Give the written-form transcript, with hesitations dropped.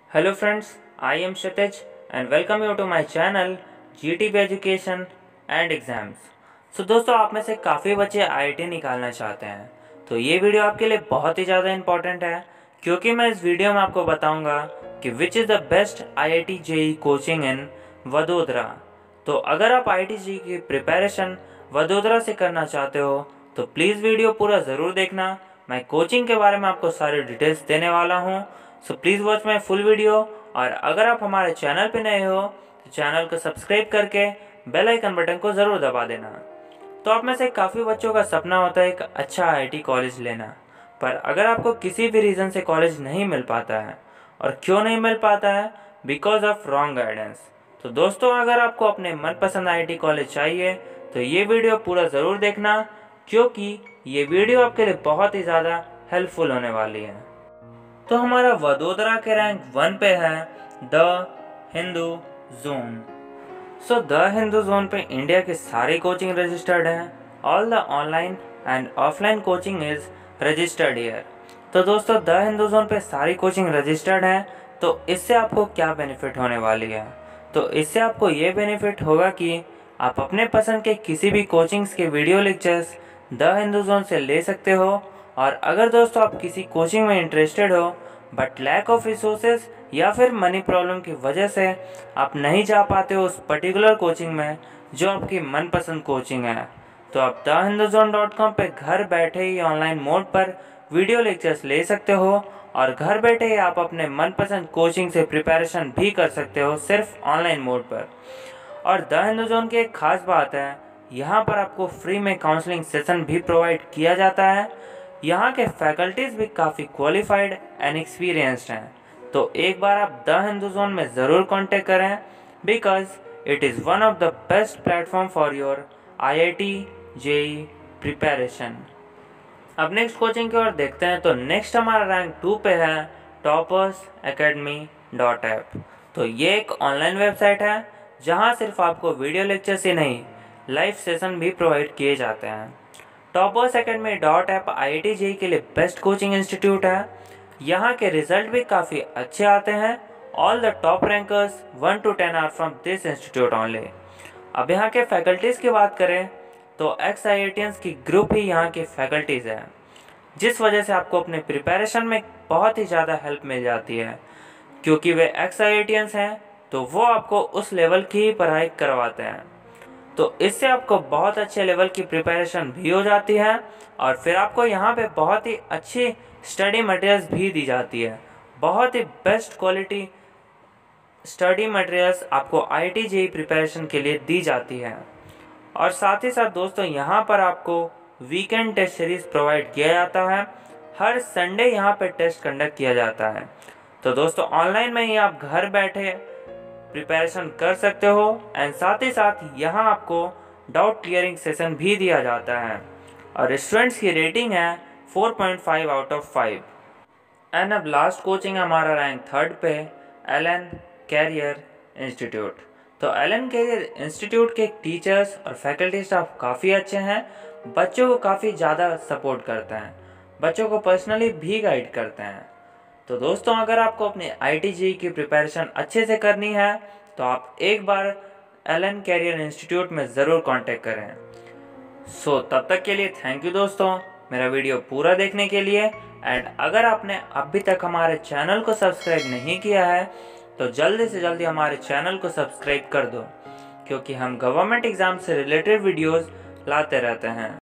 Hello friends, I am Kshitij and welcome you to my channel GTB Education and Exams। दोस्तों आप में से काफ़ी बच्चे IIT निकालना चाहते हैं, तो ये वीडियो आपके लिए बहुत ही ज़्यादा इम्पोर्टेंट है क्योंकि मैं इस वीडियो में आपको बताऊंगा कि which is the best IIT JEE coaching in Vadodara. तो अगर आप IIT JEE की प्रिपरेशन वडोदरा से करना चाहते हो तो प्लीज़ वीडियो पूरा ज़रूर देखना। मैं कोचिंग के बारे में आपको सारी डिटेल्स देने वाला हूँ, so please watch my full video. और अगर आप हमारे चैनल पे नए हो तो चैनल को सब्सक्राइब करके बेल आइकन बटन को ज़रूर दबा देना। तो आप में से काफ़ी बच्चों का सपना होता है एक अच्छा IIT कॉलेज लेना, पर अगर आपको किसी भी रीज़न से कॉलेज नहीं मिल पाता है, और क्यों नहीं मिल पाता है, बिकॉज ऑफ रॉन्ग गाइडेंस। तो दोस्तों अगर आपको अपने मनपसंद IIT कॉलेज चाहिए तो ये वीडियो पूरा ज़रूर देखना क्योंकि ये वीडियो आपके लिए बहुत ही ज़्यादा हेल्पफुल होने वाली है। तो हमारा वडोदरा के रैंक 1 पे है the Hindu zone. The Hindu zone पे इंडिया के सारे कोचिंग रजिस्टर्ड हैं। All the online and offline coaching is registered here. तो दोस्तों द हिंदू जोन पे सारी कोचिंग रजिस्टर्ड हैं। तो इससे आपको क्या बेनिफिट होने वाली है? तो इससे आपको ये बेनिफिट होगा कि आप अपने पसंद के किसी भी कोचिंग्स के video lectures the Hindu zone से ले सकते हो। और अगर दोस्तों आप किसी कोचिंग में इंटरेस्टेड हो बट लैक ऑफ रिसोर्सेज या फिर मनी प्रॉब्लम की वजह से आप नहीं जा पाते हो उस पर्टिकुलर कोचिंग में जो आपकी मनपसंद कोचिंग है, तो आप thehinduZone.com पे घर बैठे ही ऑनलाइन मोड पर वीडियो लेक्चर्स ले सकते हो और घर बैठे ही आप अपने मनपसंद कोचिंग से प्रिपरेशन भी कर सकते हो सिर्फ ऑनलाइन मोड पर। और द हिंदू जोन की एक खास बात है, यहाँ पर आपको फ्री में काउंसलिंग सेशन भी प्रोवाइड किया जाता है। यहाँ के फैकल्टीज़ भी काफ़ी क्वालिफाइड एंड एक्सपीरियंस्ड हैं। तो एक बार आप द हिंदू जोन में ज़रूर कांटेक्ट करें because it is one of the best platform for your IIT JEE preparation. अब नेक्स्ट कोचिंग की ओर देखते हैं। तो नेक्स्ट हमारा रैंक 2 पे है toppersacademy.app। तो ये एक ऑनलाइन वेबसाइट है जहाँ सिर्फ आपको वीडियो लेक्चर्स ही नहीं लाइव सेशन भी प्रोवाइड किए जाते हैं। toppersacademy.app IIT JEE के लिए बेस्ट कोचिंग इंस्टीट्यूट है। यहाँ के रिजल्ट भी काफ़ी अच्छे आते हैं। All the top rankers 1 to 10 are from this institute only. अब यहाँ के फैकल्टीज़ की बात करें तो एक्स IITians की ग्रुप ही यहाँ की फैकल्टीज़ है, जिस वजह से आपको अपने प्रिपरेशन में बहुत ही ज़्यादा हेल्प मिल जाती है क्योंकि वे एक्स IITians हैं तो वो आपको उस लेवल की ही पढ़ाई करवाते हैं। तो इससे आपको बहुत अच्छे लेवल की प्रिपरेशन भी हो जाती है और फिर आपको यहाँ पे बहुत ही अच्छी स्टडी मटेरियल्स भी दी जाती है। बहुत ही बेस्ट क्वालिटी स्टडी मटेरियल्स आपको IIT JEE प्रिपरेशन के लिए दी जाती है। और साथ ही साथ दोस्तों यहाँ पर आपको वीकेंड टेस्ट सीरीज़ प्रोवाइड किया जाता है। हर संडे यहाँ पर टेस्ट कंडक्ट किया जाता है। तो दोस्तों ऑनलाइन में ही आप घर बैठे प्रिपरेशन कर सकते हो एंड साथ ही साथ यहाँ आपको डाउट क्लियरिंग सेशन भी दिया जाता है और स्टूडेंट्स की रेटिंग है 4.5 आउट ऑफ 5। एंड अब लास्ट कोचिंग हमारा रैंक 3rd पे एलन कैरियर इंस्टीट्यूट। तो एलन कैरियर इंस्टीट्यूट के टीचर्स और फैकल्टी स्टाफ काफ़ी अच्छे हैं, बच्चों को काफ़ी ज़्यादा सपोर्ट करते हैं, बच्चों को पर्सनली भी गाइड करते हैं। तो दोस्तों अगर आपको अपने IIT JEE की प्रिपरेशन अच्छे से करनी है तो आप एक बार एलन कैरियर इंस्टीट्यूट में ज़रूर कांटेक्ट करें। तब तक के लिए थैंक यू दोस्तों मेरा वीडियो पूरा देखने के लिए। एंड अगर आपने अभी तक हमारे चैनल को सब्सक्राइब नहीं किया है तो जल्दी से जल्दी हमारे चैनल को सब्सक्राइब कर दो क्योंकि हम गवर्नमेंट एग्ज़ाम से रिलेटेड वीडियोज़ लाते रहते हैं।